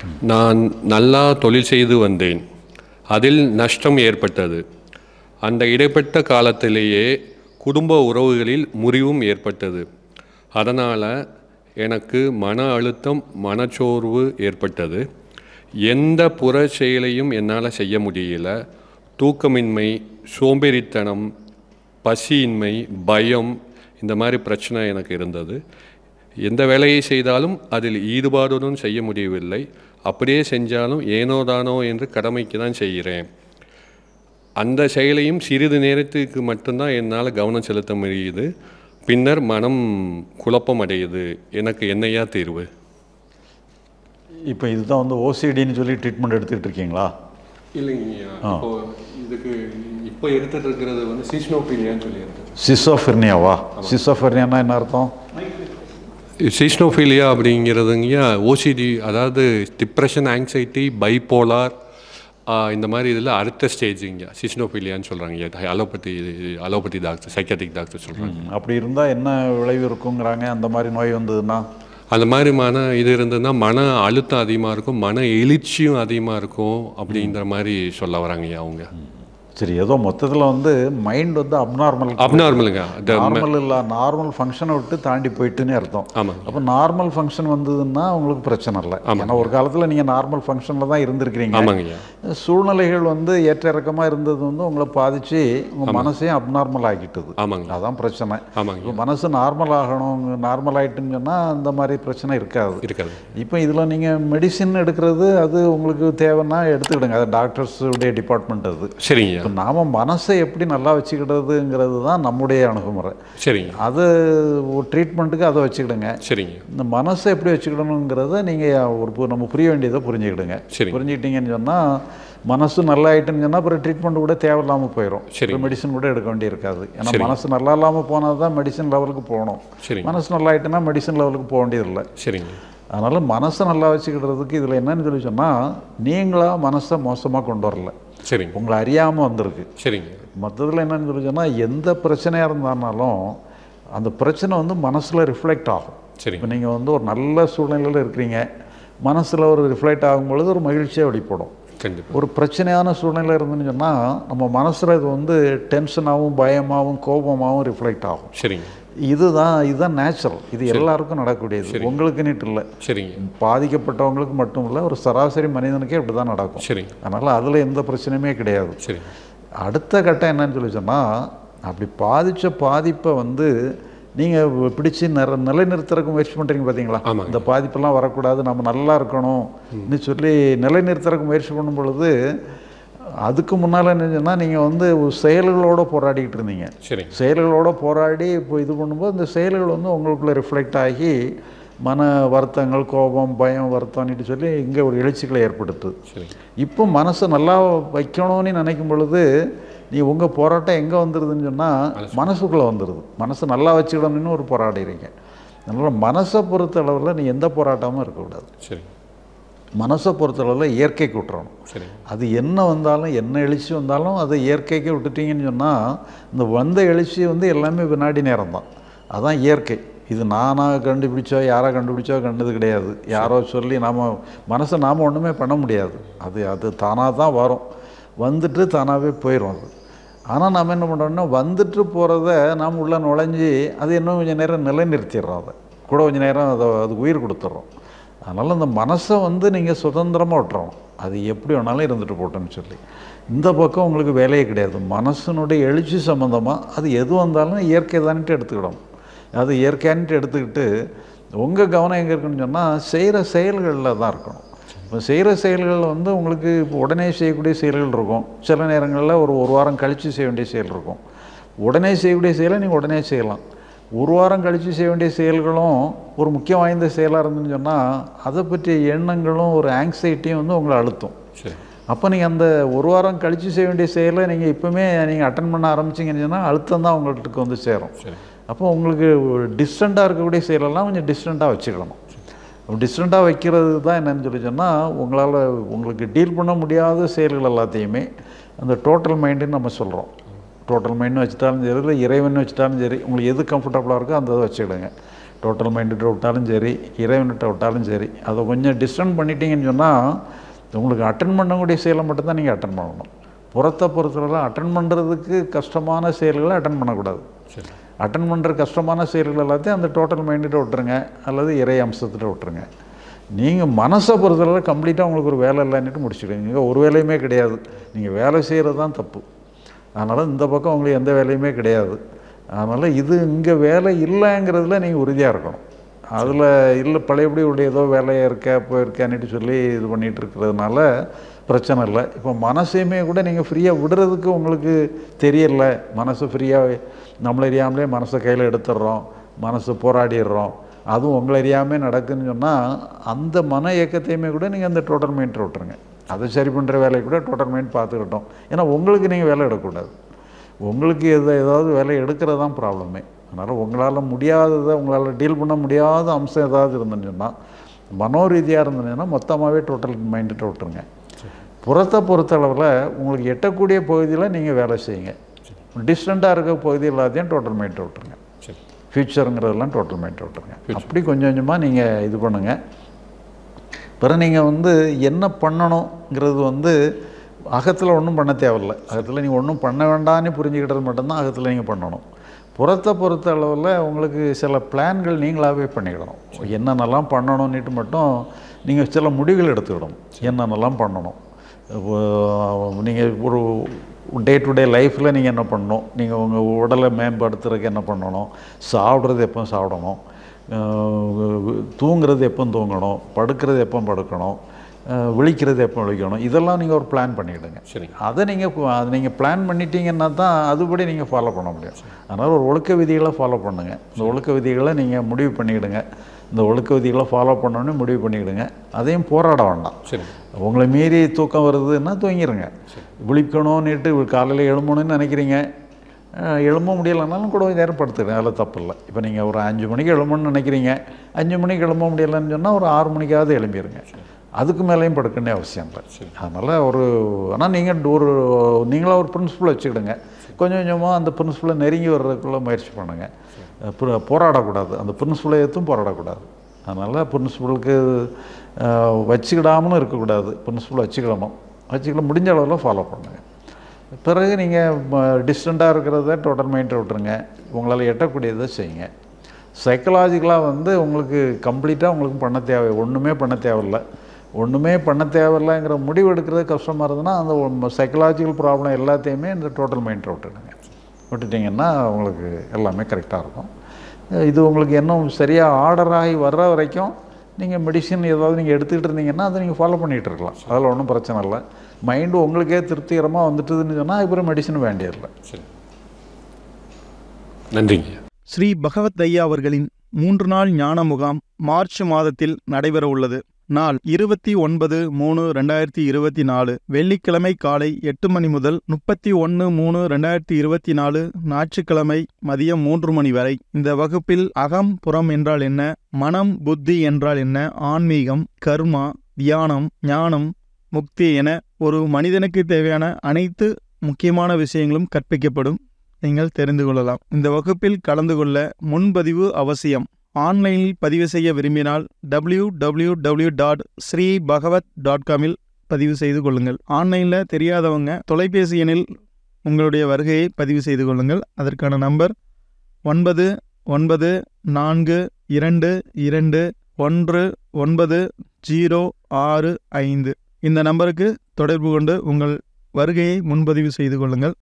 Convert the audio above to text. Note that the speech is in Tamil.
நான் நல்லா தொழில் செய்து வந்தேன். அதில் நஷ்டம் ஏற்பட்டது. அந்த இடைப்பட்ட காலத்திலேயே குடும்ப உறவுகளில் முறிவும் ஏற்பட்டது. அதனால் எனக்கு மன அழுத்தம், மனச்சோர்வு ஏற்பட்டது. எந்த புற செயலையும் என்னால் செய்ய முடியல. தூக்கமின்மை, சோம்பேறித்தனம், பசியின்மை, பயம், இந்த மாதிரி பிரச்சனை எனக்கு இருந்தது. எந்த வேலையை செய்தாலும் அதில் ஈடுபாடுடன் செய்ய முடியவில்லை. அப்படியே செஞ்சாலும் ஏனோதானோ என்று கடமைக்கு தான் செய்கிறேன். அந்த செயலையும் சிறிது நேரத்துக்கு மட்டும்தான் என்னால் கவனம் செலுத்த முடியுது. பின்னர் மனம் குழப்பம் அடையுது. எனக்கு என்னையா தீர்வு? இப்போ இதுதான் வந்து ஓசிடின்னு சொல்லி ட்ரீட்மெண்ட் எடுத்துக்கிட்டு இருக்கீங்களா? இல்லைங்கய்யா, இப்போ இதுக்கு இப்போ எடுத்துகிட்டு இருக்கிறது வந்து சிஸ்னோஃபீலியான்னு சொல்லியிருக்கு. சிசோஃபெர்னியாவா? சிசோஃபெர்னியானா என்ன அர்த்தம்? சிஸ்னோஃபீலியா அப்படிங்கிறதுங்கய்யா ஓசிடி, அதாவது டிப்ரெஷன், ஆங்ஸைட்டி, பைப்போலார், இந்த மாதிரி இதில் அடுத்த ஸ்டேஜுங்க சிஸ்னோஃபீலியான்னு சொல்கிறாங்க. அலோபதி டாக்டர், சைக்காட்ரிக் டாக்டர் சொல்கிறாங்க. அப்படி இருந்தால் என்ன விளைவு இருக்குங்கிறாங்க? அந்த மாதிரி நோய் வந்ததுன்னா, அந்த மாதிரி இது இருந்ததுன்னா மன அழுத்தம் அதிகமாக இருக்கும், மன எழுச்சியும் அதிகமாக இருக்கும் அப்படிங்கிற மாதிரி சொல்ல வராங்கய்யா அவங்க. சரி, ஏதோ மொத்தத்தில் வந்து மைண்ட் வந்து அப்நார்மலுங்க. நார்மல் இல்லை, நார்மல் ஃபங்க்ஷனை விட்டு தாண்டி போயிட்டுன்னு அர்த்தம். ஆமாம். அப்போ நார்மல் ஃபங்க்ஷன் வந்ததுன்னா உங்களுக்கு பிரச்சனை இல்லை. ஏன்னா ஒரு காலத்தில் நீங்கள் நார்மல் ஃபங்க்ஷனில் தான் இருந்திருக்கிறீங்க. ஆமாங்கய்யா. சூழ்நிலைகள் வந்து ஏற்ற இறக்கமாக இருந்தது வந்து உங்களை பாதித்து உங்கள் மனசையும் அப்நார்மல் ஆகிட்டுது. ஆமாங்க. அதான் பிரச்சனை. ஆமாங்க. இப்போ மனசு நார்மல் ஆகணும், நார்மல் ஆகிட்டுன்னு சொன்னால் அந்த மாதிரி பிரச்சனை இருக்காது. இப்போ இதில் நீங்கள் மெடிசின் எடுக்கிறது அது உங்களுக்கு தேவைன்னா எடுத்துக்கிடுங்க. அது டாக்டர்ஸுடைய டிபார்ட்மெண்ட். அது சரிங்க. இப்போ நாம் மனசை எப்படி நல்லா வச்சுக்கிடுறதுங்கிறது தான் நம்முடைய அணுகுமுறை. சரிங்க. அது ஒரு ட்ரீட்மெண்ட்டுக்கு அதை வச்சுக்கிடுங்க. சரிங்க. இந்த மனசை எப்படி வச்சுக்கிடணுங்கிறத நீங்கள் நம்ம புரிய வேண்டியதை புரிஞ்சுக்கிடுங்க. புரிஞ்சுக்கிட்டீங்கன்னு சொன்னால் மனசு நல்லா ஆகிட்டுன்னு சொன்னால் அப்புறம் ட்ரீட்மெண்ட் கூட தேவையில்லாமல் போயிடும். மெடிசன் கூட எடுக்க வேண்டி இருக்காது. ஏன்னா மனசு நல்லா இல்லாமல் போனால் தான் மெடிசன் லெவலுக்கு போகணும். மனசு நல்லா ஆகிட்டுன்னா மெடிசன் லெவலுக்கு போக வேண்டியதில்லை. சரிங்க. அதனால் மனசை நல்லா வச்சுக்கிடுறதுக்கு இதில் என்னன்னு சொல்லி சொன்னால், நீங்களாக மனசை மோசமாக கொண்டு வரல. சரிங்க. உங்களை அறியாமல் வந்திருக்கு. சரிங்க. மற்றதில் என்னன்னு சொல்லி சொன்னால், எந்த பிரச்சனையாக இருந்தாலும் அந்த பிரச்சனை வந்து மனசில் ரிஃப்ளெக்ட் ஆகும். சரி. இப்போ நீங்கள் வந்து ஒரு நல்ல சூழ்நிலையில் இருக்கிறீங்க, மனசில் ஒரு ரிஃப்ளெக்ட் ஆகும்பொழுது ஒரு மகிழ்ச்சியாக வெளிப்படும். ஒரு பிரச்சனையான சூழ்நிலை இருந்துன்னு சொன்னால் நம்ம மனசில் இது வந்து டென்ஷனாகவும், பயமாகவும், கோபமாகவும் ரிஃப்ளெக்ட் ஆகும். சரிங்க. இதுதான் நேச்சுரல். இது எல்லாருக்கும் நடக்கக்கூடியது. உங்களுக்கு நீட்டு இல்லை. சரிங்க. பாதிக்கப்பட்டவங்களுக்கு மட்டும் இல்லை, ஒரு சராசரி மனிதனுக்கே இப்படி தான் நடக்கும். சரி. அதனால் அதில் எந்த பிரச்சனையுமே கிடையாது. சரி. அடுத்த கட்டம் என்னன்னு சொல்லி சொன்னால், அப்படி பாதித்த பாதிப்பை வந்து நீங்கள் பிடிச்சி நிலைநிறுத்துறதுக்கு முயற்சி பண்ணுறீங்க பார்த்தீங்களா? இந்த பாதிப்பெல்லாம் வரக்கூடாது, நம்ம நல்லா இருக்கணும்னு சொல்லி நிலைநிறுத்துறதுக்கு முயற்சி பண்ணும் பொழுது அதுக்கு முன்னால் என்னன்னா நீங்கள் வந்து செயல்களோடு போராடிக்கிட்டு இருந்தீங்க. சரி. செயல்களோடு போராடி இப்போ இது பண்ணும்போது இந்த செயல்கள் வந்து உங்களுக்குள்ளே ரிஃப்ளெக்ட் ஆகி மன வருத்தங்கள், கோபம், பயம், வருத்தம்னு சொல்லி இங்கே ஒரு எழுச்சிகளை ஏற்படுத்துது. சரி. இப்போ மனசை நல்லா வைக்கணும்னு நினைக்கும் பொழுது நீ உங்கள் போராட்டம் எங்கே வந்துடுதுன்னு சொன்னால் மனசுக்குள்ளே வந்துடுது. மனசை நல்லா வச்சுக்கணும்னு ஒரு போராடுறீங்க. அதனால் மனசை பொறுத்த அளவில் நீ எந்த போராட்டமும் இருக்கக்கூடாது. சரி. மனசை பொறுத்தளவில் இயற்கைக்கு விட்டுறணும். சரி. அது என்ன வந்தாலும், என்ன எழுச்சி வந்தாலும் அதை இயற்கைக்கு விட்டுட்டீங்கன்னு சொன்னால் இந்த வந்த எழுச்சி வந்து எல்லாமே வினாடி நேரம் தான். அதுதான் இயற்கை. இது நானாக கண்டுபிடிச்சோ யாராக கண்டுபிடிச்சோ கண்டது கிடையாது. யாரோ சொல்லி மனசை நாம் ஒன்றுமே பண்ண முடியாது. அது தானாக தான் வரும், வந்துட்டு தானாகவே போயிடும். அது ஆனால் நாம் என்ன பண்ணுறோம்னா வந்துட்டு போகிறத நாம் உள்ளே நுழைஞ்சி அது இன்னும் கொஞ்சம் நேரம் நிலைநிறுத்திடுறோம். அதை கூட கொஞ்சம் நேரம் அது உயிர் கொடுத்துட்றோம். அதனால் அந்த மனசை வந்து நீங்கள் சுதந்திரமாக விட்டுறோம். அது எப்படி வேணாலும் இருந்துட்டு போட்டோன்னு சொல்லி இந்த பக்கம் உங்களுக்கு வேலையே கிடையாது. மனசனுடைய எழுச்சி சம்மந்தமாக அது எது வந்தாலும் இயற்கை தானிட்டு எடுத்துக்கிடும். அது இயற்கையானிட்டு எடுத்துக்கிட்டு உங்கள் கவனம் எங்கே இருக்குன்னு சொன்னால் செய்கிற செயல்களில் தான் இருக்கணும். இப்போ செய்கிற செயல்கள் வந்து உங்களுக்கு இப்போ உடனே செய்யக்கூடிய செயல்கள் இருக்கும். சில நேரங்களில் ஒரு வாரம் கழித்து செய்ய வேண்டிய செயல் இருக்கும். உடனே செய்யக்கூடிய செயலை நீங்கள் உடனே செய்யலாம். ஒரு வாரம் கழித்து செய்ய வேண்டிய செயல்களும் ஒரு முக்கியம் வாய்ந்த செயலாக இருந்துன்னு சொன்னால் அதை பற்றிய எண்ணங்களும் ஒரு ஆங்ஸைட்டியும் வந்து உங்களை அழுத்தும். சரி. அப்போ நீங்கள் அந்த ஒரு வாரம் கழித்து செய்ய வேண்டிய செயலை நீங்கள் இப்போவுமே நீங்கள் அட்டன் பண்ண ஆரம்பிச்சிங்கன்னு சொன்னால் அழுத்தம் தான் உங்கள்கிட்ட வந்து சேரும். அப்போ உங்களுக்கு டிஸ்டண்ட்டாக இருக்கக்கூடிய செயலெல்லாம் கொஞ்சம் டிஸ்டண்ட்டாக வச்சுக்கணும். டிஸ்டண்ட்டாக வைக்கிறது தான் என்னென்னு சொல்லி சொன்னால் உங்களுக்கு டீல் பண்ண முடியாத செயல்கள் எல்லாத்தையுமே அந்த டோட்டல் மைண்டுன்னு நம்ம சொல்கிறோம். டோட்டல் மைண்டுன்னு வச்சுட்டாலும் சரி, இல்லை இறைவன் வச்சுட்டாலும் சரி, உங்களுக்கு எது கம்ஃபர்டபுளாக இருக்கோ அந்த இதை வச்சுக்கிடுங்க. டோட்டல் மைண்டுகிட்ட விட்டாலும் சரி, இறைவன்கிட்ட விட்டாலும் சரி, அதை கொஞ்சம் டிஸ்டன்ஸ் பண்ணிட்டீங்கன்னு சொன்னால் உங்களுக்கு அட்டன் பண்ணக்கூடிய செயலை மட்டும்தான் நீங்கள் அட்டன் பண்ணணும். புறத்தை பொறுத்தவரை அட்டன் பண்ணுறதுக்கு கஷ்டமான செயல்களை அட்டன் பண்ணக்கூடாது. அட்டன் பண்ணுற கஷ்டமான செயல்கள் எல்லாத்தையும் அந்த டோட்டல் மைண்டுகிட்ட விட்டுருங்க, அல்லது இறை அம்சத்திட்ட விட்டுருங்க. நீங்கள் மனசை பொறுத்தவரை கம்ப்ளீட்டாக உங்களுக்கு ஒரு வேலை இல்லைன்னுட்டு முடிச்சுடுங்க. இங்கே ஒரு வேலையுமே கிடையாது, நீங்கள் வேலை செய்கிறது தான் தப்பு. அதனால் இந்த பக்கம் உங்களுக்கு எந்த வேலையுமே கிடையாது. அதனால் இது இங்கே வேலை இல்லைங்கிறதுல நீங்கள் உறுதியாக இருக்கணும். அதில் இல்லை பழையபடி உடைய ஏதோ வேலையாக போயிருக்கான்னுட்டு சொல்லி இது பண்ணிகிட்டு இருக்கிறதுனால பிரச்சனை இல்லை. இப்போ மனசையுமே கூட நீங்கள் ஃப்ரீயாக விடுறதுக்கு உங்களுக்கு தெரியல. மனசை ஃப்ரீயாக நம்மளை அறியாமலே மனசை கையில் எடுத்துடுறோம், மனசை போராடிடுறோம். அதுவும் உங்களை அறியாமல் நடக்குதுன்னு சொன்னால் அந்த மன இயக்கத்தையுமே கூட நீங்கள் அந்த டோட்டல் மைண்ட் விட்டுருங்க. அதை சரி பண்ணுற வேலையை கூட டோட்டல் மைண்ட் பார்த்துக்கிட்டோம். ஏன்னா உங்களுக்கு நீங்கள் வேலை எடுக்கக்கூடாது. உங்களுக்கு ஏதாவது வேலை எடுக்கிறது தான் ப்ராப்ளமே. அதனால் உங்களால் முடியாததை, உங்களால் டீல் பண்ண முடியாத அம்சம் ஏதாவது இருந்துன்னு சொன்னால், மனோரீதியாக இருந்ததுன்னா மொத்தமாகவே டோட்டல் மைண்டுகிட்ட விட்டுருங்க. புறத்தை பொறுத்தளவில் உங்களுக்கு எட்டக்கூடிய பகுதியில் நீங்கள் வேலை செய்யுங்க. டிஸ்டண்ட்டாக இருக்க பகுதி எல்லாத்தையும் டோட்டல் மைண்டை விட்டுருங்க. ஃப்யூச்சருங்கிறதெல்லாம் டோட்டல் மைண்டை விட்டுருங்க. அப்படி கொஞ்சம் கொஞ்சமாக நீங்கள் இது பண்ணுங்கள். பிறகு நீங்கள் என்ன பண்ணணுங்கிறது அகத்தில் ஒன்றும் பண்ண தேவையில்லை. அகத்தில் நீங்கள் ஒன்றும் பண்ண வேண்டான்னு புரிஞ்சுக்கிட்டது மட்டும்தான் அகத்தில் நீங்கள் பண்ணணும். புறத்தை பொறுத்த அளவில் உங்களுக்கு சில பிளான்கள் நீங்களாகவே பண்ணிக்கிடணும். என்னென்னலாம் பண்ணணுன்னுட்டு மட்டும் நீங்கள் சில முடிவுகள் எடுத்துக்கிடணும். என்னென்னலாம் பண்ணணும், நீங்கள் ஒரு டே டு டே லைஃப்பில் நீங்கள் என்ன பண்ணணும், நீங்கள் உங்கள் உடலை மேம்படுத்துறதுக்கு என்ன பண்ணணும், சாப்பிட்றது எப்போ சாப்பிடணும், தூங்குறது எப்போ தூங்கணும், படுக்கிறது எப்போ படுக்கணும், விழிக்கிறது எப்போ விழிக்கணும், இதெல்லாம் நீங்கள் ஒரு பிளான் பண்ணிவிடுங்க. சரி, அதை நீங்கள் பிளான் பண்ணிட்டீங்கன்னா தான் அதுபடி நீங்கள் ஃபாலோ பண்ண முடியும். அதனால் ஒரு ஒழுக்க விதிகளை ஃபாலோ பண்ணுங்கள். இந்த ஒழுக்க விதிகளை நீங்கள் முடிவு பண்ணிவிடுங்க. இந்த ஒழுக்க விதிகளை ஃபாலோ பண்ணணுன்னு முடிவு பண்ணிவிடுங்க. அதையும் போராட வேண்டாம். சரி, உங்களை மீறி தூக்கம் வருதுன்னா தூங்கிடுங்க. விழிக்கணும்னுட்டு காலையில் எழும்பணும்னு நினைக்கிறீங்க, எழும்ப முடியலைன்னாலும் கூட நேரம் படுத்துக்கிறேன், அதில் தப்பு இல்லை. இப்போ நீங்கள் ஒரு 5 மணிக்கு எழும்பணும்னு நினைக்கிறீங்க, 5 மணிக்கு எழும்ப முடியலைன்னு சொன்னால் ஒரு 6 மணிக்காவது எழும்பிடுங்க. அதுக்கு மேலேயும் படுக்கணும்னே அவசியம் இல்லை. அதனால் ஆனால் நீங்களாக ஒரு பிரின்சிபல் வச்சுக்கிடுங்க. கொஞ்சம் கொஞ்சமாக அந்த பிரின்சிபலை நெருங்கி வர்றதுக்குள்ளே முயற்சி பண்ணுங்கள். போராடக்கூடாது, அந்த பிரின்சிபலை ஏற்றும் போராடக்கூடாது. அதனால் பிரின்சிபலுக்கு வச்சுக்கிடாமலும் இருக்கக்கூடாது. பிரின்சிபல் வச்சுக்கிட முடிஞ்ச அளவில் ஃபாலோ பண்ணுங்கள். பிறகு நீங்கள் டிஸ்டண்ட்டாக டோட்டல் மைண்டை விட்டுருங்க. உங்களால் எட்டக்கூடியதை செய்யுங்க. சைக்கலாஜிக்கலாக உங்களுக்கு கம்ப்ளீட்டாக உங்களுக்கு ஒன்றுமே பண்ண தேவையில்லை. ஒன்றுமே பண்ண தேவையில்லைங்கிற முடிவு எடுக்கிறது கஷ்டமாக இருந்ததுன்னா அந்த சைக்கலாஜிக்கல் ப்ராப்ளம் எல்லாத்தையுமே இந்த டோட்டல் மைண்டை விட்டுட்டிங்கன்னா உங்களுக்கு எல்லாமே கரெக்டாக இருக்கும். இது உங்களுக்கு இன்னும் சரியாக ஆர்டர் ஆகி வர்ற வரைக்கும் நீங்கள் மெடிசின் ஏதாவது நீங்கள் எடுத்துக்கிட்டு இருந்தீங்கன்னா அதை நீங்கள் ஃபாலோ பண்ணிகிட்டு இருக்கலாம். அதில் ஒன்றும் பிரச்சனை இல்லை. மைண்டு உங்களுக்கே திருப்திகரமாக வந்துட்டுதுன்னு சொன்னால் அப்புறம் மெடிசன் வேண்டியதில்லை. சரி, நன்றிங்க. ஸ்ரீ பகவத் ஐயா அவர்களின் 3 நாள் ஞான முகாம் மார்ச் மாதத்தில் நடைபெற உள்ளது. நாள் 29/3/2024 வெள்ளிக்கிழமை காலை 8 மணி முதல் 31/3/2024 ஞாயிற்றுக்கிழமை மதியம் 3 மணி வரை. இந்த வகுப்பில் அகம் புறம் என்றால் என்ன, மனம் புத்தி என்றால் என்ன, ஆன்மீகம், கர்மா, தியானம், ஞானம், முக்தி என ஒரு மனிதனுக்கு தேவையான அனைத்து முக்கியமான விஷயங்களும் கற்பிக்கப்படும். நீங்கள் தெரிந்து கொள்ளலாம். இந்த வகுப்பில் கலந்து கொள்ள முன்பதிவு அவசியம். ஆன்லைனில் பதிவு செய்ய விரும்பினால் www.sreebhagavat.com பதிவு செய்து கொள்ளுங்கள். ஆன்லைனில் தெரியாதவங்க தொலைபேசி எண்ணில் உங்களுடைய வருகையை பதிவு செய்து கொள்ளுங்கள். அதற்கான நம்பர் 9942219065. இந்த நம்பருக்கு தொடர்பு கொண்டு உங்கள் வருகையை முன்பதிவு செய்து கொள்ளுங்கள்.